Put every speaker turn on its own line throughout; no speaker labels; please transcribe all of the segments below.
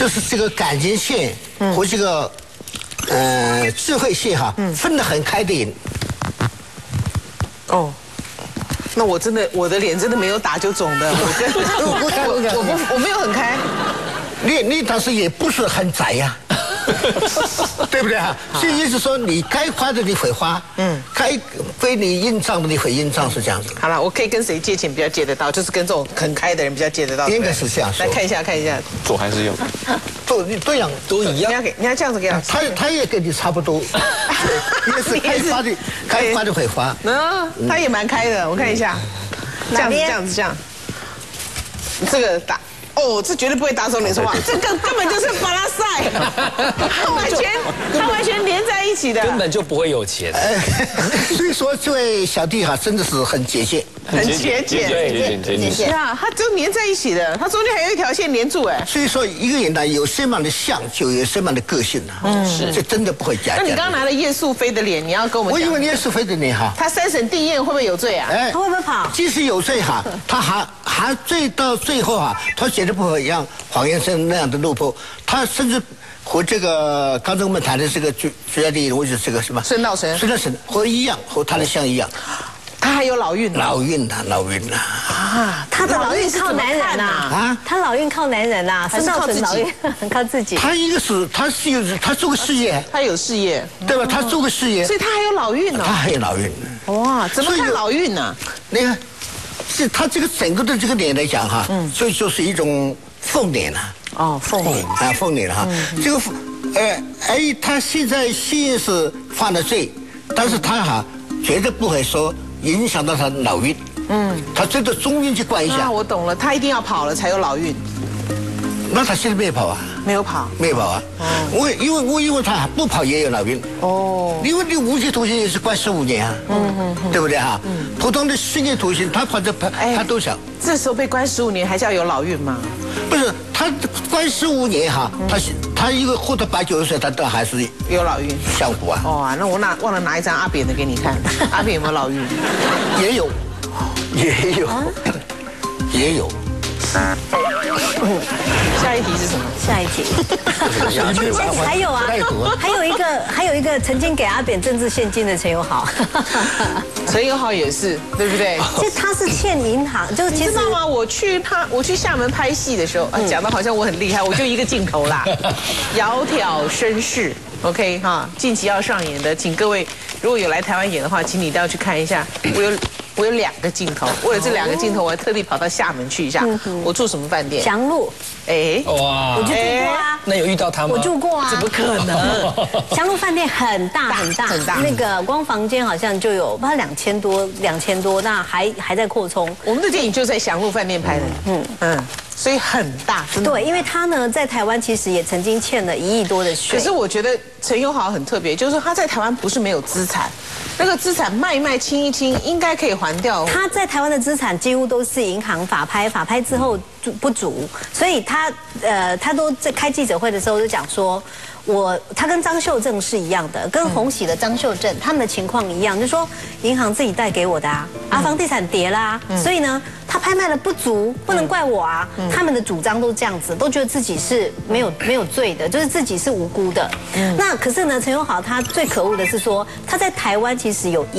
就是这个感情线和这个智慧线哈，分得很开的人。
哦。那我的脸真的没有打就肿的，我没有很开。
你当时也不是很窄呀。对不对啊？所以意思说，你该花的你会花，该归你印账的你会印账，是这样子。
好了，我可以跟谁借钱比较借得到？就是跟这种很开的人比较借得到。
应该是这样说。
来看一下，
左还是右？
都一样，
都一样。
你要这样子给他。
他也跟你差不多，也是该花的会花。
他也蛮开的，我看一下。这样子。这个打。哦，这绝对不会打肿脸说话，这个根本就是巴拉赛，他完全连在一起的，
根本就不会有钱。
所以说这位小弟哈，真的是很节俭，
很节俭。是啊，他都连在一起的，他中间还有一条线连住哎。
所以说一个人呢，有什么样的相，就有什么样的个性啊。是，这真的不会假。
那你刚刚拿了叶素菲的脸，你要跟我们讲。
我以为叶素菲的脸哈，
他三审定验会不会有罪啊？
他会不会跑？
即使有罪哈，他还罪到最后哈，他绝对不会像黄先生那样的落魄，他甚至和这个刚才我们谈的这个主要的人物是这个什么？
孙道成
和一样，和他的像一样。
他还有老运呢。
老运呐。
啊，他的老运靠男人呐。啊，他老运靠男人呐，孙道成老运靠自己。
他一个是他做个事业，
他有事业，
对吧？他做个事业，
所以他还有老运呢。
他还有老运。
哇，怎么看老运呢？
你看，是他这个整个的这个脸来讲哈，所以就是一种凤脸啊。
哦，凤脸
啊，凤脸哈。这个他现在先是犯了罪，但是他哈绝对不会说影响到他老运。他最多中运去关一下。
我懂了，他一定要跑了才有老运。
那他现在没有跑啊？
没有跑
啊。我因为他不跑也有老运。哦。因为你无期徒刑也是关15年啊。对不对哈？普通的10年徒刑，他跑他都想。
这时候被关15年，还是要有老运吗？
不是，他关15年哈，他一个活到80-90岁，他都还是
有老运。
像我啊。
哦，那我忘了拿一张阿扁的给你看，阿扁有没有老运？
也有。
下一题是什么？
下一题。还有啊，还有一个曾经给阿扁政治现金的陈友豪。
陈友豪也是，对不对？
其实他是欠银行，就是
你知道吗？我去厦门拍戏的时候，讲的好像我很厉害，我就一个镜头啦，窈窕绅士。OK 哈，近期要上演的，请各位如果有来台湾演的话，请你一定要去看一下。我有2个镜头，为了这2个镜头，我还特地跑到厦门去一下。我住什么饭店？
祥路。
哇，
我就住过啊。
那有遇到他吗？
我住过啊。
怎么可能？
祥路饭店很大，那个光房间好像就有不知道2000多，那还在扩充。
我们的电影就在祥路饭店拍的。所以很大。
对，因为他呢在台湾其实也曾经欠了1亿多的税。
可是我觉得陈友豪很特别，就是说他在台湾不是没有资产，那个资产卖一卖清一清，应该可以还掉。
他在台湾的资产几乎都是银行法拍之后不足，所以他都在开记者会的时候就讲说。他跟张秀正是一样的，跟洪喜的张秀正他们的情况一样，就是说银行自己贷给我的啊，房地产跌啦，所以呢他拍卖了不足，不能怪我啊。他们的主张都这样子，都觉得自己是没有罪的，就是自己是无辜的。那可是呢，陈友豪他最可恶的是说他在台湾其实有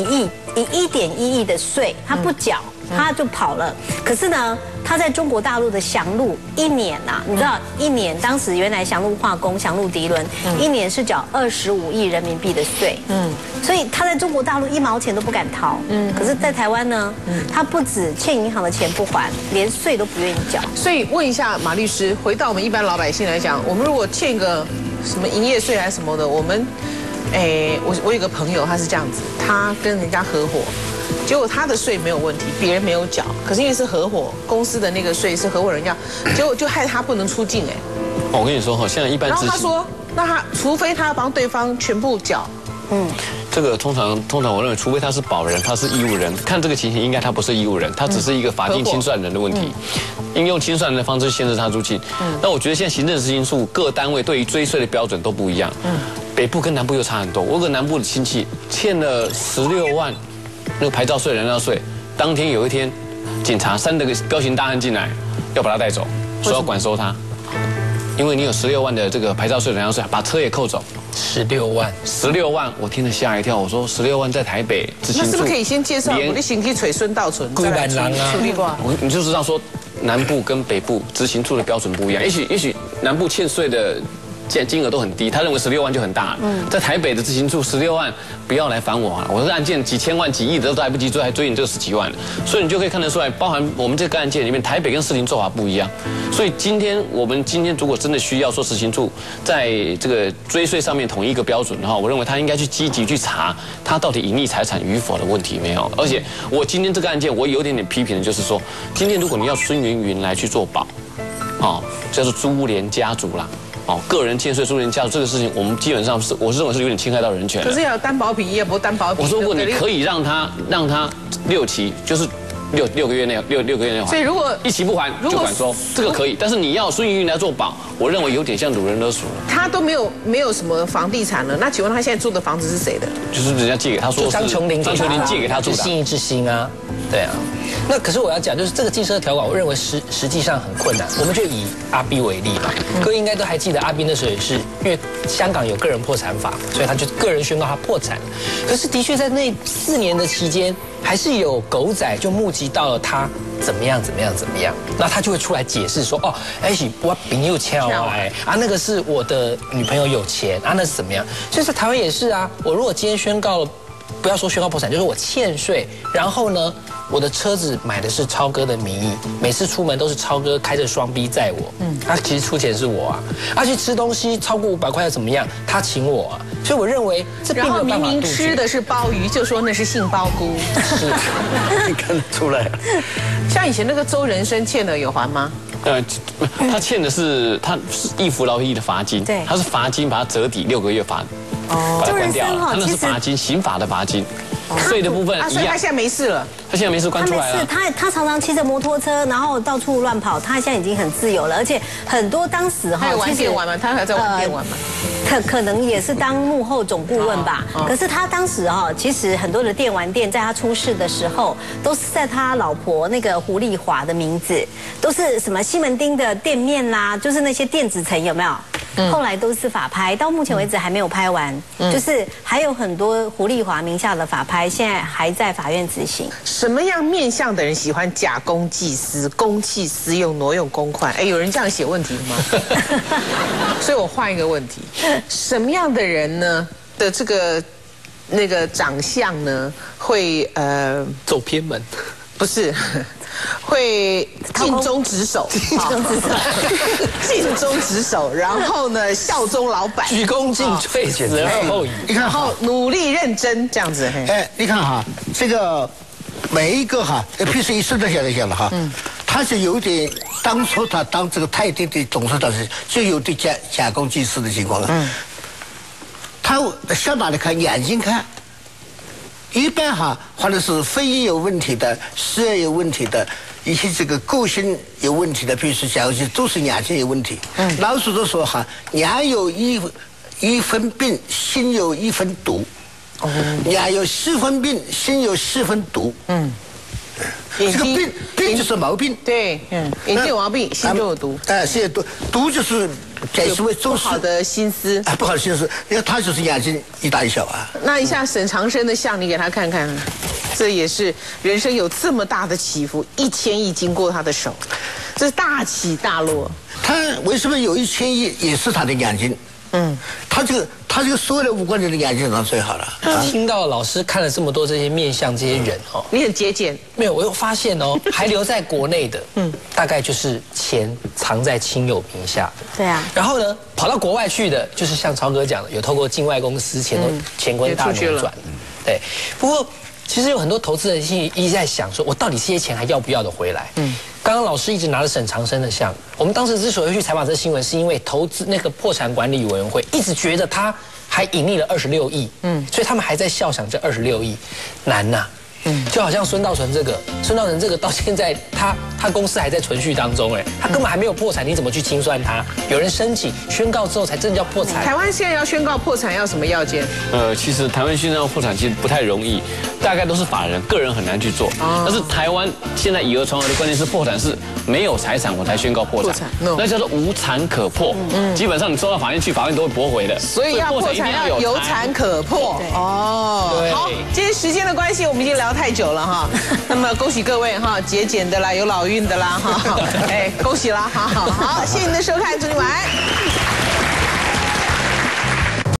1.1亿的税，他不缴。他就跑了，可是呢，他在中国大陆的祥路1年呐，你知道1年当时原来祥路化工、祥路涤纶1年是缴25亿人民币的税，所以他在中国大陆1毛钱都不敢掏，可是在台湾呢，他不止欠银行的钱不还，连税都不愿意缴。
所以问一下马律师，回到我们一般老百姓来讲，我们如果欠个什么营业税还是什么的，我们，我有个朋友他是这样子，他跟人家合伙。结果他的税没有问题，别人没有缴，可是因为是合伙公司的那个税是合伙人要，结果就害他不能出境
我跟你说哈，现在一般
然后他说，那他除非他要帮对方全部缴，
这个通常我认为，除非他是保人，他是义务人，看这个情形，应该他不是义务人，他只是一个法定清算人的问题，应用清算人的方式限制他出境。那我觉得现在行政执行处各单位对于追税的标准都不一样，北部跟南部又差很多。我有个南部的亲戚欠了16万。那个牌照税、燃料税，当天有一天，警察3个彪形大汉进来，要把他带走，说要管收他。 因为你有16万的这个牌照税、燃油税，把车也扣走。
16万
，16万，我听了吓一跳。我说16万在台北自行车，
那是不是可以先介绍我的行去垂孙道存，
龟板狼啊，
处理过？
你就知道说，南部跟北部执行处的标准不一样。也许南部欠税的金额都很低，他认为16万就很大。在台北的执行处16万，不要来烦我啊！我的案件几千万、几亿的都来不及追，还追你这个10几万。所以你就可以看得出来，包含我们这个案件里面，台北跟士林做法不一样。所以我们今天如果真的需要说执行处在这个追税上面统一一个标准的话，我认为他应该去积极去查他到底隐匿财产与否的问题没有。而且我今天这个案件，我有点批评的就是说，今天如果你要孙云云来去做保，叫做株连家族啦。个人欠税、株连家族这个事情，我们基本上是，我是认为是有点侵害到人权。
可是要有担保比，也不担保比。
我说过，你可以让他6期，就是六个月内还。
所以如果
一期不还就管收，这个可以。但是你要孙云云来做保，我认为有点像掳人勒索了。
他都没有什么房地产了，那请问他现在住的房子是谁的？
就是人家借给他说，
张琼林
借给他住的，
信义之星啊，对啊。那可是我要讲，就是这个禁车条款，我认为实际上很困难。我们就以阿 B 为例吧，各位应该都还记得，阿 B 那时候也是因为香港有个人破产法，所以他就个人宣告他破产。可是的确在那4年的期间，还是有狗仔就目击到了他怎么样，那他就会出来解释说，我朋友欠我那个是我的女朋友有钱啊，那是怎么样？所以在台湾也是啊，我如果今天宣告了。不要说宣告破产，就是我欠税，然后呢，我的车子买的是超哥的名义，每次出门都是超哥开着双 B 载我，他其实出钱是我啊，去吃东西超过500块又怎么样？他请我啊，所以我认为这并没有办法杜绝。然后明明吃的是鲍鱼，就说那是杏鲍菇，是，
你看得出来。
像以前那个周人生欠的有还吗？
他欠的是易服劳役的罚金，
对，
他是罚金把它折抵6个月罚，把它关掉了。他那是罚金，刑法的罚金，税的部分一样。
所以他现在没事了。
他现在没事，关出来了。
他常常骑着摩托车，然后到处乱跑。他现在已经很自由了，而且很多当时
他有玩电玩吗？他还在玩电玩吗？
可能也是当幕后总顾问吧。可是他当时其实很多的电玩店在他出事的时候，都是在他老婆那个胡丽华的名字，都是什么西门町的店面啦，就是那些电子城有没有？后来都是法拍，到目前为止还没有拍完，就是还有很多胡丽华名下的法拍，现在还在法院执行。
什么样面向的人喜欢假公济私、公器私用、挪用公款？有人这样写问题的吗？所以我换一个问题：什么样的人呢的这个那个长相呢会
走偏门？
不是。会尽忠职守，尽忠职守，然后呢，效忠老板，
鞠躬尽瘁，死而后已。
你看，好，
努力认真这样子。
你看哈，这个每一个哈，譬如说以孙德贤来讲了哈，他是有点当初他当这个泰迪的董事长时，就有点假公济私的情况了。他向哪里看？眼睛看。一般哈，或者是婚姻有问题的、事业有问题的、一些这个个性有问题的，比如说假如说都是眼睛有问题。老子都说哈，眼有一分病，心有一分毒。眼有4分病，心有4分毒。这个病就是毛病。
对，眼睛有毛病，心就有毒。
心有毒，毒就是解释为
不好的心思。
不好的心思，因为他就是眼睛一大一小啊。
那一下沈长生的像，你给他看看，这也是人生有这么大的起伏，1000亿经过他的手，这是大起大落。
他为什么有1000亿也是他的眼睛？他这个所有的五官人的眼睛上最好了。
听到老师看了这么多这些面相这些人
你很节俭。
没有，我又发现还留在国内的，大概就是钱藏在亲友名下的。
对啊。
然后呢，跑到国外去的，就是像超哥讲的，有透过境外公司钱滚大扭转。对。不过其实有很多投资人一直在想说，我到底这些钱还要不要的回来？刚刚老师一直拿着沈长生的像，我们当时之所以会去采访这个新闻，是因为投资那个破产管理委员会一直觉得他还隐匿了26亿，所以他们还在笑想这26亿难呐。 就好像孙道存这个到现在他公司还在存续当中，他根本还没有破产，你怎么去清算他？有人申请宣告之后才真叫破产。
台湾现在要宣告破产要什么要件？
其实台湾宣告破产其实不太容易，大概都是法人，个人很难去做。但是台湾现在以讹传讹的观念是破产是没有财产我才宣告破产，那叫做无产可破。基本上你送到法院去，法院都会驳回的。
所以要破产要有产可破。哦，好，今天时间的关系，我们已经聊太久了哈。那么恭喜各位哈，节俭的啦，有老运的啦哈，哎，恭喜啦，好，谢谢您的收看，祝你晚安。